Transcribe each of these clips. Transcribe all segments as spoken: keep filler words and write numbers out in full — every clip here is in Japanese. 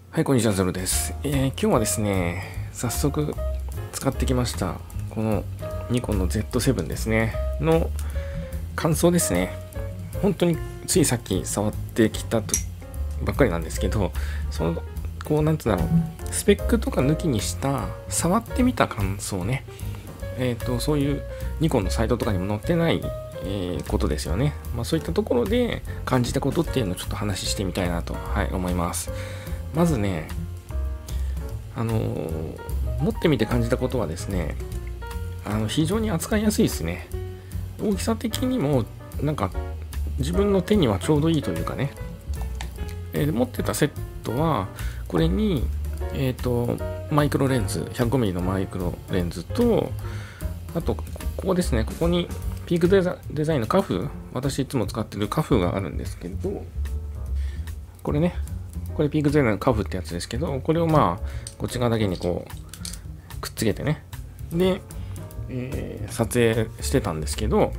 はい、こんにちは、ゼロです。えー今日はですね、早速使ってきました、このニコンの ゼットセブン ですね、の感想ですね。本当についさっき触ってきたとばっかりなんですけど、その、こう、なんつうんだろう、スペックとか抜きにした、触ってみた感想ね。えっ、と、そういうニコンのサイトとかにも載ってない、えーことですよね。まあ、そういったところで感じたことっていうのをちょっと話してみたいなと、はい、思います。まずね、あのー持ってみて感じたことはですね、あの非常に扱いやすいですね。大きさ的にもなんか自分の手にはちょうどいいというかね、えー持ってたセットはこれに、えーとマイクロレンズ ひゃくごミリ のマイクロレンズと、あとここですね、ここにピークデザデザインのカフ、私いつも使ってるカフがあるんですけど、これね、これピークデザインのカフってやつですけど、これをまあこっち側だけにこうくっつけてね、で、えー撮影してたんですけど、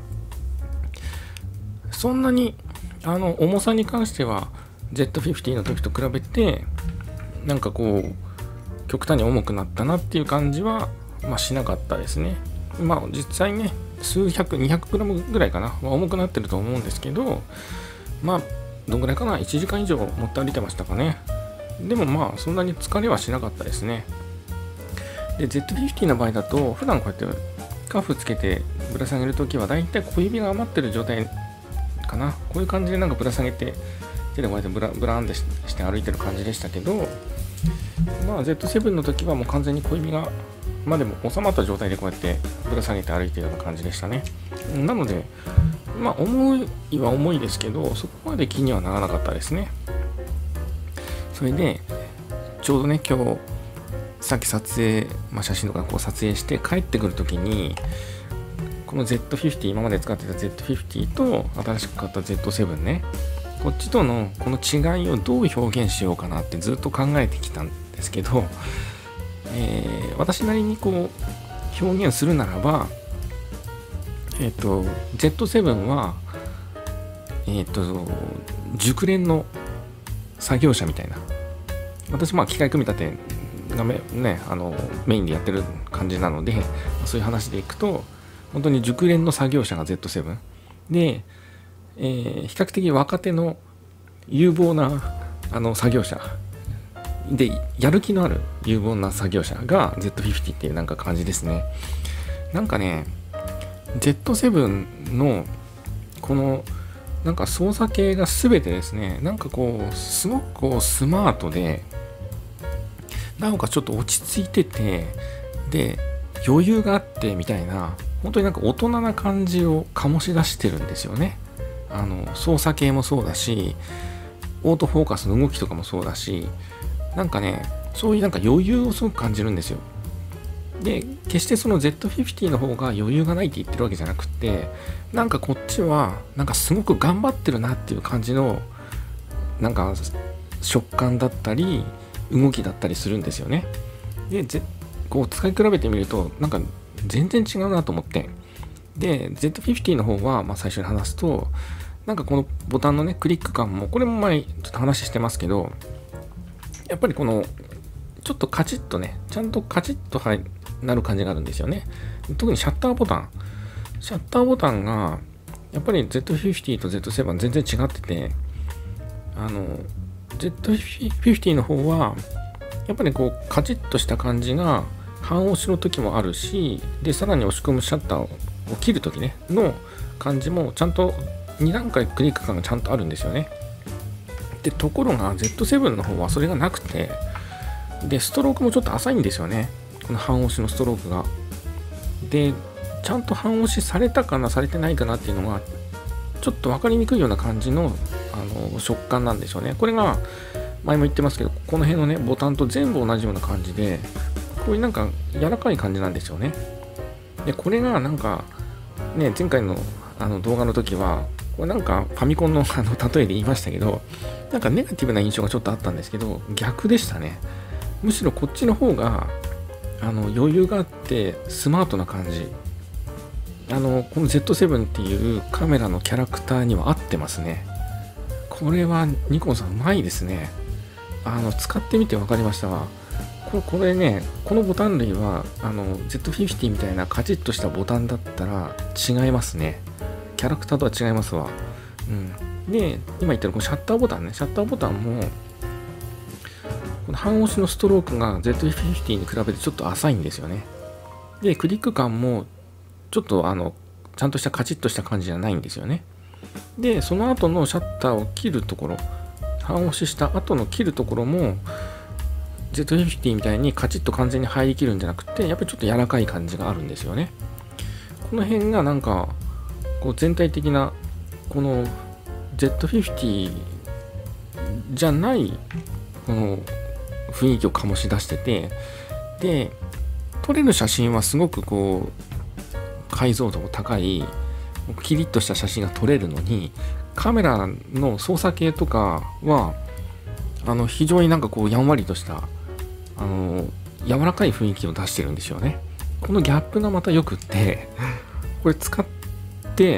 そんなにあの重さに関しては ゼットフィフティ の時と比べてなんかこう極端に重くなったなっていう感じは、まあ、しなかったですね。まあ実際ね、数百 にひゃくグラム ぐらいかな、まあ、重くなってると思うんですけど、まあどんぐらいかな、いちじかん以上持って歩いてましたかね。でもまあそんなに疲れはしなかったですね。で ゼットフィフティ の場合だと、普段こうやってカフつけてぶら下げるときはだいたい小指が余ってる状態かな。こういう感じでなんかぶら下げて手でこうやってブラブラーンでして歩いてる感じでしたけど、まあ ゼットセブン の時はもう完全に小指がまあでも収まった状態でこうやってぶら下げて歩いてるような感じでしたね。なのでまあ重いは重いですけど、そこまで気にはならなかったですね。それでちょうどね、今日さっき撮影、まあ、写真とかこう撮影して帰ってくるときに、この ゼットフィフティ、今まで使ってた ゼットフィフティ と新しく買った ゼットセブン ね、こっちとのこの違いをどう表現しようかなってずっと考えてきたんですけど、えー私なりにこう表現するならば、えっ、と ゼットセブン はえっ、と熟練の作業者みたいな、私まあ機械組み立てがめ、ね、あのメインでやってる感じなので、そういう話でいくと本当に熟練の作業者が ゼットセブン で、えー比較的若手の有望なあの作業者で、やる気のある有望な作業者が ゼットフィフティ っていうなんか感じですね。なんかね ゼットセブン のこのなんか操作系が全てですね、なんかこうすごくこうスマートで、なんかちょっと落ち着いてて、で余裕があってみたいな、本当になんか大人な感じを醸し出してるんですよね。あの操作系もそうだし、オートフォーカスの動きとかもそうだし、なんかね、そういうなんか余裕をすごく感じるんですよ。で決してその ゼットフィフティ の方が余裕がないって言ってるわけじゃなくて、なんかこっちはなんかすごく頑張ってるなっていう感じのなんか食感だったり動きだったりするんですよね。でぜこう使い比べてみるとなんか全然違うなと思って、で ゼットフィフティ の方は、まあ、最初に話すと、なんかこのボタンのねクリック感も、これも前ちょっと話してますけど、やっぱりこのちょっとカチッとね、ちゃんとカチッと入なる感じがあるんですよね。特にシャッターボタンシャッターボタンがやっぱり ゼットフィフティ と ゼットセブン 全然違ってて、あの ゼットフィフティ の方はやっぱりこうカチッとした感じが半押しの時もあるし、でさらに押し込むシャッターを切る時ねの感じもちゃんとに段階クリック感がちゃんとあるんですよね。でところが ゼットセブン の方はそれがなくて、でストロークもちょっと浅いんですよね、この半押しのストロークが。でちゃんと半押しされたかなされてないかなっていうのがちょっと分かりにくいような感じの、あの食感なんでしょうね。これが前も言ってますけど、この辺のねボタンと全部同じような感じで、こういうなんか柔らかい感じなんですよね。でこれがなんかね、前回のあの動画の時はこれなんかファミコンのあの例えで言いましたけど、なんかネガティブな印象がちょっとあったんですけど、逆でしたね。むしろこっちの方があの余裕があってスマートな感じ、あのこの ゼットセブン っていうカメラのキャラクターには合ってますね。これはニコンさんうまいですね。 あの使ってみて分かりましたわ。ここれね、このボタン類はあの ゼットフィフティ みたいなカチッとしたボタンだったら違いますね。キャラクターとは違いますわ。うん、で、今言ったらこのシャッターボタンね、シャッターボタンもこの半押しのストロークが ゼットフィフティ に比べてちょっと浅いんですよね。で、クリック感もちょっとあのちゃんとしたカチッとした感じじゃないんですよね。で、その後のシャッターを切るところ、半押しした後の切るところも ゼットフィフティ みたいにカチッと完全に入りきるんじゃなくて、やっぱりちょっと柔らかい感じがあるんですよね。この辺がなんかこう全体的なこの ゼットフィフティ じゃないこの雰囲気を醸し出してて、で撮れる写真はすごくこう解像度が高いキリッとした写真が撮れるのに、カメラの操作系とかはあの非常になんかこうやんわりとしたあの柔らかい雰囲気を出してるんですよね。このギャップがまたよくって、これ使って、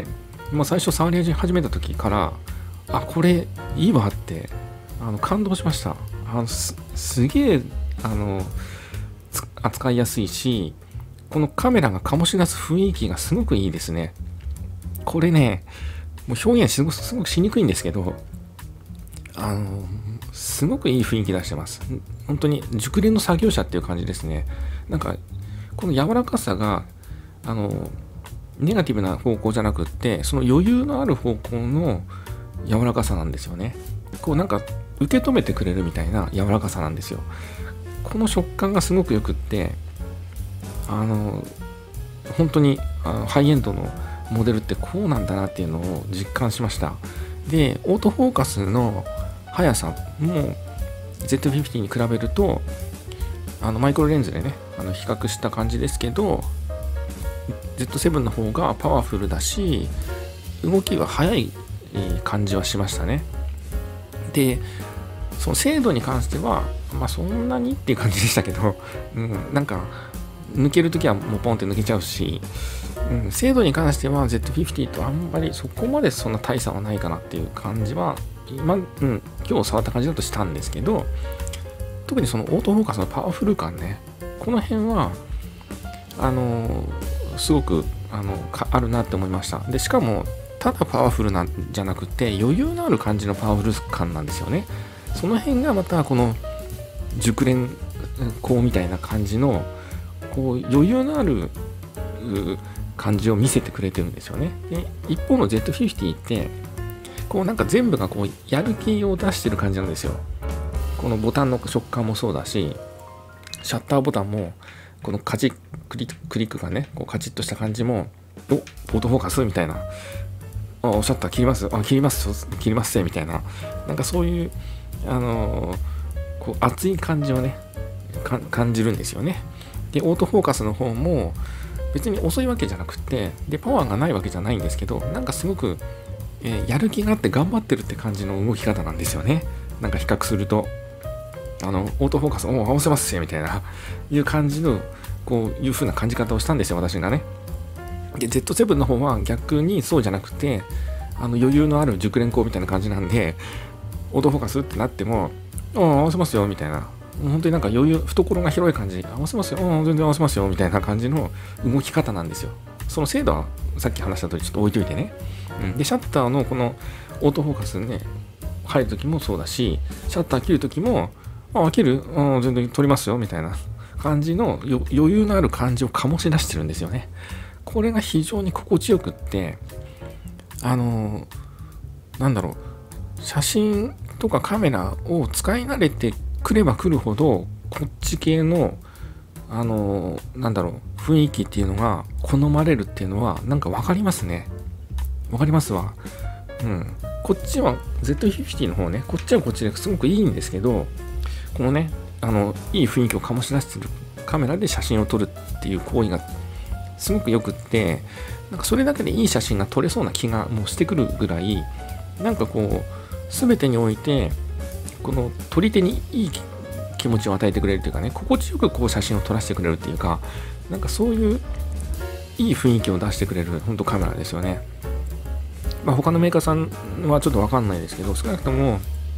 まあ、最初触り始めた時からあこれいいわってあの感動しました。あの す, すげえあの扱いやすいし、このカメラが醸し出す雰囲気がすごくいいですね。これね、もう表現すごくすごくしにくいんですけど、あのすごくいい雰囲気出してます。本当に熟練の作業者っていう感じですね。なんかこの柔らかさがあのネガティブな方向じゃなくって、その余裕のある方向の柔らかさなんですよね。こうなんか受け止めてくれるみたいな柔らかさなんですよ。この食感がすごくよくって、あの本当にあのハイエンドのモデルってこうなんだなっていうのを実感しました。で、オートフォーカスの速さも ゼットフィフティ に比べるとあのマイクロレンズでねあの比較した感じですけど、 ゼットセブン の方がパワフルだし動きは速い感じはしましたね。で、その精度に関してはまあそんなにっていう感じでしたけど、うん、なんか抜けるときはもうポンって抜けちゃうし、うん、精度に関しては ゼットフィフティ とあんまりそこまでそんな大差はないかなっていう感じは今、うん、今日触った感じだとしたんですけど、特にそのオートフォーカスのパワフル感ね、この辺はあのー、すごくあのあるなって思いました。でしかもただパワフルなんじゃなくて余裕のある感じのパワフル感なんですよね。その辺がまたこの熟練工みたいな感じのこう余裕のある感じを見せてくれてるんですよね。で一方の ゼットフィフティ ってこうなんか全部がこうやる気を出してる感じなんですよ。このボタンの食感もそうだし、シャッターボタンもこのカチックリクリックがねこうカチッとした感じも、おオートフォーカスみたいな、あおっしゃった切りますあ切ります切りますみたいな、なんかそういうあのー、こう熱い感じをね感じるんですよね。でオートフォーカスの方も別に遅いわけじゃなくて、でパワーがないわけじゃないんですけど、なんかすごく、えー、やる気があって頑張ってるって感じの動き方なんですよね。なんか比較するとあのオートフォーカスお合わせますよみたいないう感じのこういう風な感じ方をしたんですよ、私がね。で ゼットセブン の方は逆にそうじゃなくて、あの余裕のある熟練工みたいな感じなんで、オートフォーカスってなってもあ合わせますよみたいな、本当になんか余裕、懐が広い感じ、合わせますよ全然合わせますよみたいな感じの動き方なんですよ。その精度はさっき話した通りちょっと置いといてね、うん、でシャッターのこのオートフォーカスね入るときもそうだし、シャッター切るときもあ切るあ全然撮りますよみたいな感じの余裕のある感じを醸し出してるんですよね。これが非常に心地よくって、あのなんだろう、写真とかカメラを使い慣れてくればくるほどこっち系のあのなんだろう雰囲気っていうのが好まれるっていうのはなんか分かりますね。分かりますわ。うん。こっちは ゼットフィフティ の方ね、こっちはこっちですごくいいんですけど、このねあのいい雰囲気を醸し出してるカメラで写真を撮るっていう行為がすごくよくって、なんかそれだけでいい写真が撮れそうな気がもうしてくるぐらい、なんかこう全てにおいてこの撮り手にいい気持ちを与えてくれるというかね、心地よくこう写真を撮らせてくれるっていうか、なんかそういういい雰囲気を出してくれる本当カメラですよね。まあ他のメーカーさんはちょっと分かんないですけど、少なくとも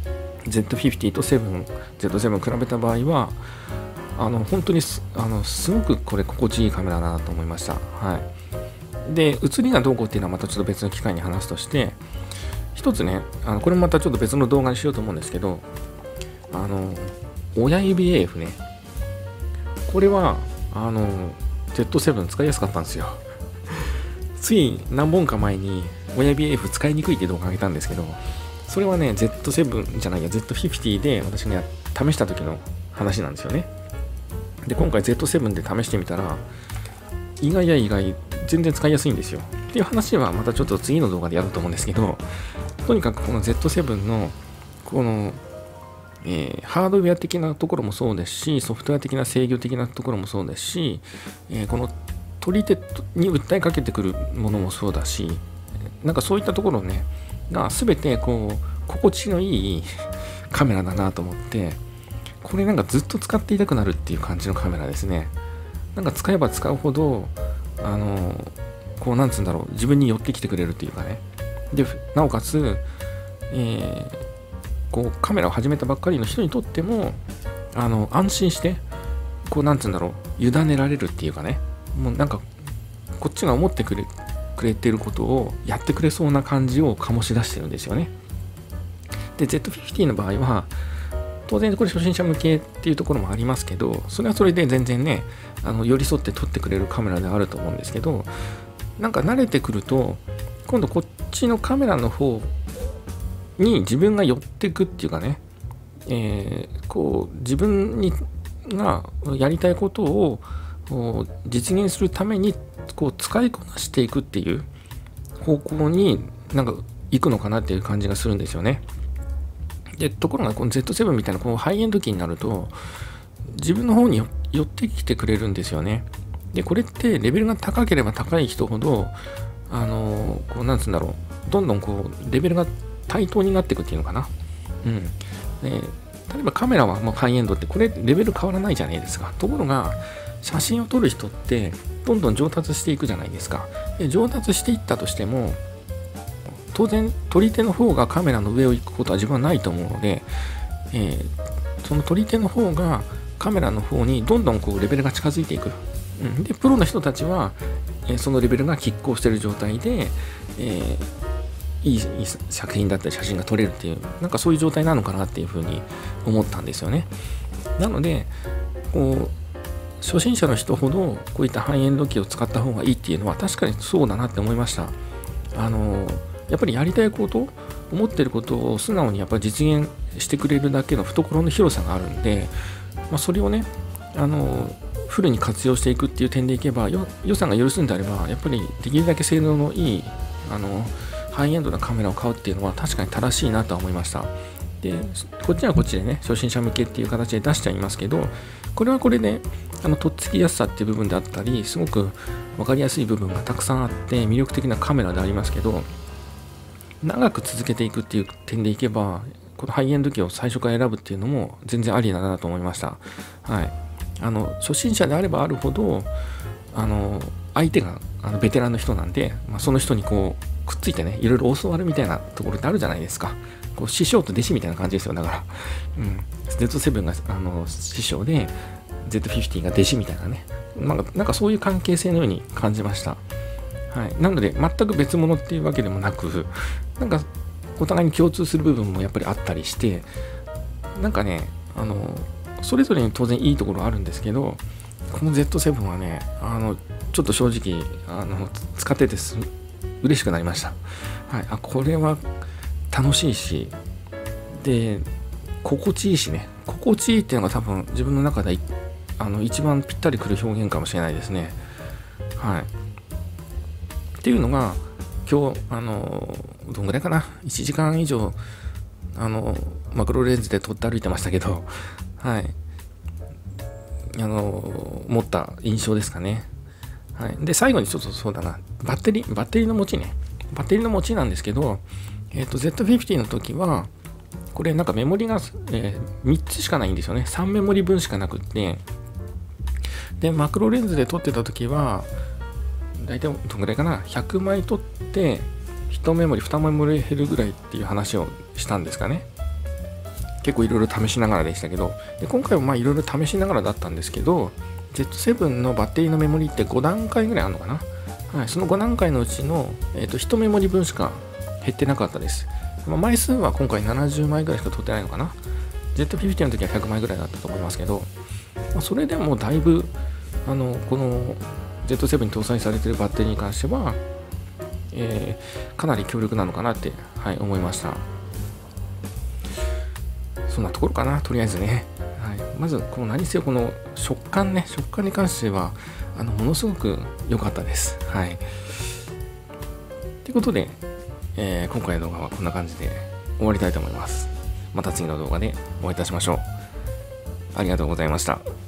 ゼットフィフティ とセブン、ゼットセブン 比べた場合はあの本当にすあのすごくこれ心地いいカメラだなと思いました。はい、で写りがどうこうっていうのはまたちょっと別の機会に話すとして、一つね、あのこれもまたちょっと別の動画にしようと思うんですけど、あの親指 エーエフ ね、これはあの ゼットセブン 使いやすかったんですよ。つい何本か前に親指 エーエフ 使いにくいって動画上げたんですけど、それはね ゼットセブン じゃないや ゼットフィフティ で私が試した時の話なんですよね。で今回 ゼットセブン で試してみたら意外や意外全然使いやすいんですよっていう話はまたちょっと次の動画でやろうと思うんですけど、とにかくこの ゼットセブン のこの、えー、ハードウェア的なところもそうですし、ソフトウェア的な制御的なところもそうですし、えー、この取り手に訴えかけてくるものもそうだし、なんかそういったところねが全てこう心地のいいカメラだなと思って、これなんかずっと使っていたくなるっていう感じのカメラですね。なんか使えば使うほどあのこうなんつうんだろう、自分に寄ってきてくれるっていうかね。でなおかつ、えー、こうカメラを始めたばっかりの人にとってもあの安心してこうなんつうんだろう、委ねられるっていうかね、もうなんかこっちが思ってくれくれてることをやってくれそうな感じを醸し出してるんですよね。で ゼットフィフティ の場合は当然これ初心者向けっていうところもありますけど、それはそれで全然ねあの寄り添って撮ってくれるカメラであると思うんですけど、なんか慣れてくると今度こっちのカメラの方に自分が寄っていくっていうかね、えー、こう自分にがやりたいことを実現するためにこう使いこなしていくっていう方向になんか行くのかなっていう感じがするんですよね。でところがこの ゼットセブン みたいなこうハイエンド機になると自分の方に寄ってきてくれるんですよね。でこれってレベルが高ければ高い人ほどあのこうなんつうんだろう、どんどんこうレベルが対等になっていくっていうのかな。うん。で例えばカメラはもうハイエンドってこれレベル変わらないじゃないですか。ところが写真を撮る人ってどんどん上達していくじゃないですか。で上達していったとしても当然撮り手の方がカメラの上を行くことは自分はないと思うので、えー、その撮り手の方がカメラの方にどんどんこうレベルが近づいていく、うん、でプロの人たちは、えー、そのレベルが拮抗している状態で、えー、いい作品だったり写真が撮れるっていう、なんかそういう状態なのかなっていうふうに思ったんですよね。なのでこう初心者の人ほどこういったハイエンド機を使った方がいいっていうのは確かにそうだなって思いました。あのやっぱりやりたいこと、思ってることを素直にやっぱり実現してくれるだけの懐の広さがあるんで、まあ、それをねあのフルに活用していくっていう点でいけば、予算が許すんであればやっぱりできるだけ性能のいいあのハイエンドなカメラを買うっていうのは確かに正しいなとは思いました。でこっちはこっちでね初心者向けっていう形で出しちゃいますけど、これはこれであのとっつきやすさっていう部分であったりすごく分かりやすい部分がたくさんあって魅力的なカメラでありますけど、長く続けていくっていう点でいけばこのハイエンド機を最初から選ぶっていうのも全然ありだなと思いました。はい、あの初心者であればあるほどあの相手があのベテランの人なんで、まあ、その人にこうくっついてねいろいろ教わるみたいなところってあるじゃないですか。こう師匠と弟子みたいな感じですよ。だから、うん、ゼットセブン があの師匠で ゼットフィフティ が弟子みたいなね、なんか、なんかそういう関係性のように感じました。はい、なので全く別物っていうわけでもなく、なんかお互いに共通する部分もやっぱりあったりして、なんかねあのそれぞれに当然いいところあるんですけど、この ゼットセブン はねあのちょっと正直あの使っててす嬉しくなりました。はい、あこれは楽しいし、で心地いいしね、心地いいっていうのが多分自分の中であの一番ぴったりくる表現かもしれないですね。はい。っていうのが今日あのどんぐらいかないちじかん以上あのマクロレンズで撮って歩いてましたけど、はい、あの持った印象ですかね。はい、で最後にちょっとそうだな、バッテリーバッテリーの持ちね、バッテリーの持ちなんですけど、えっと ゼットフィフティ の時はこれなんかメモリが、えー、みっつしかないんですよね。さんメモリ分しかなくって、でマクロレンズで撮ってた時は大体どんぐらいかな、ひゃくまい撮っていちメモリにメモリ減るぐらいっていう話をしたんですかね。 結構いろいろ試しながらでしたけど、で今回もまあいろいろ試しながらだったんですけど、 ゼットセブン のバッテリーのメモリってご段階ぐらいあるのかな。はい、そのご段階のうちの、えー、といちメモリ分しか減ってなかったです。まあ、枚数は今回ななじゅうまいぐらいしか取ってないのかな。 ゼットフィフティー の時はひゃくまいぐらいだったと思いますけど、まあ、それでもだいぶあのこの ゼットセブン に搭載されているバッテリーに関しては、えー、かなり強力なのかなって、はい、思いました。そんなところかな、とりあえずね。はい、まずこの何せよこの食感ね、食感に関してはあのものすごく良かったです。はい。ということで、えー、今回の動画はこんな感じで終わりたいと思います。また次の動画でお会いいたしましょう。ありがとうございました。